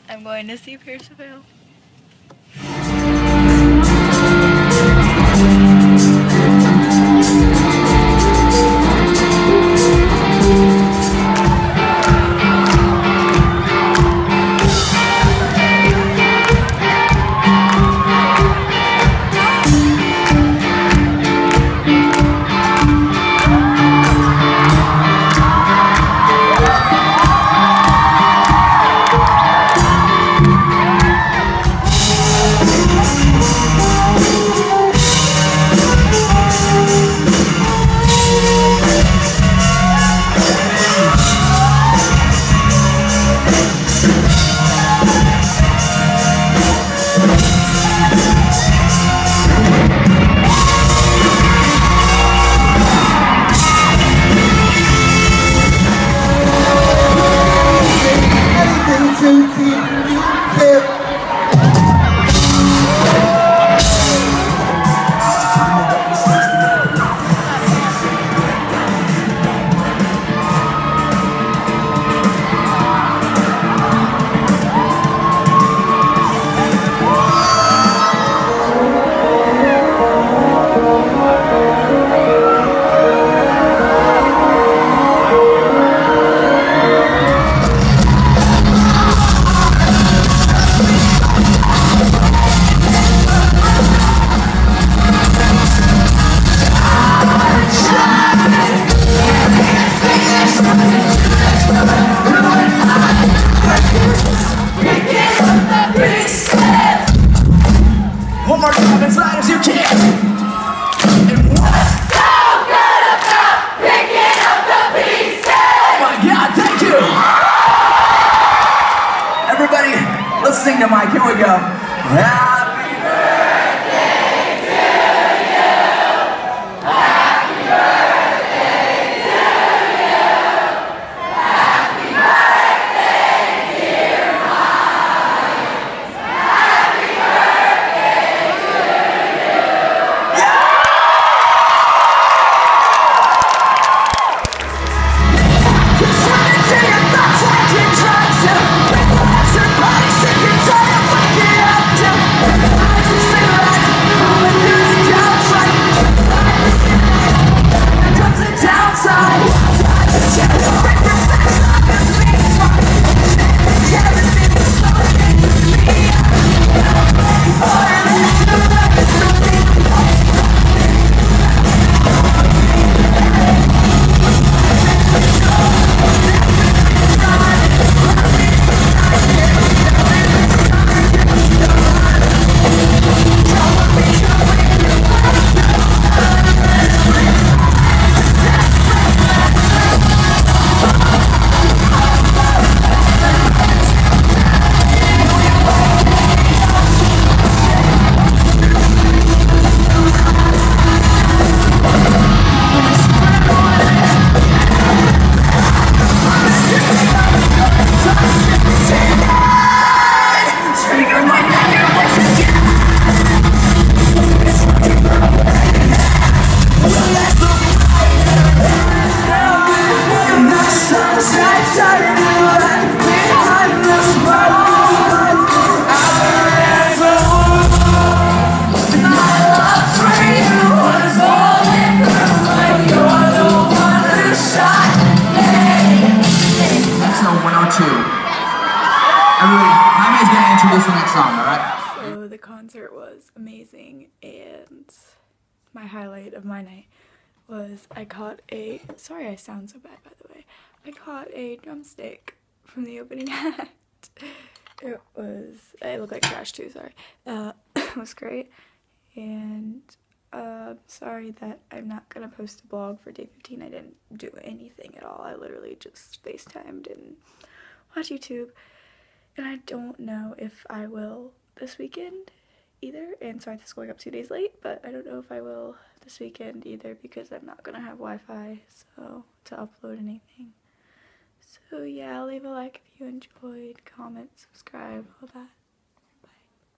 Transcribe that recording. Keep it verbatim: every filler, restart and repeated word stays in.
I'm going to see Percival. One more time, as loud as you can. And what's so good about picking up the pieces? Oh my God, thank you. Everybody, let's sing to Mike. Here we go. Happy birthday to you. Happy birthday to you. Happy birthday, dear Mike. Happy birthday. Jaime's gonna introduce the next song, alright? So the concert was amazing, and my highlight of my night was I caught a, sorry I sound so bad by the way, I caught a drumstick from the opening act. It was, it looked like trash too, sorry. Uh, it was great, and uh, sorry that I'm not gonna post a vlog for day fifteen. I didn't do anything at all. I literally just FaceTimed and watched YouTube. And I don't know if I will this weekend either, and sorry this is going up two days late, but I don't know if I will this weekend either because I'm not gonna have Wi-Fi so to upload anything. So yeah, leave a like if you enjoyed, comment, subscribe, all that.